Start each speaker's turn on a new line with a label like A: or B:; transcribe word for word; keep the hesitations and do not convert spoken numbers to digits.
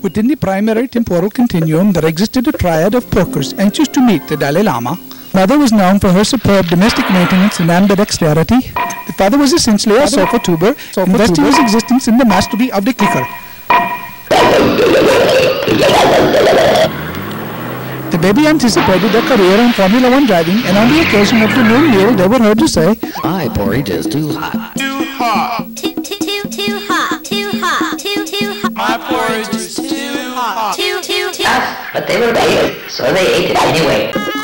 A: Within the primary temporal continuum, there existed a triad of porkers anxious to meet the Dalai Lama. Mother was known for her superb domestic maintenance and ambidexterity. The father was essentially a sofa tuber, investing his existence in the mastery of the clicker. The baby anticipated a career in Formula One driving, and on the occasion of the noon meal, they were heard to say,
B: "My porridge is too hot.
C: Too hot.
D: Too, too, too, too hot. Too hot. Too, too hot.
C: My porridge is too hot.
D: Too, too, too.
E: But they were babies, so they ate it anyway.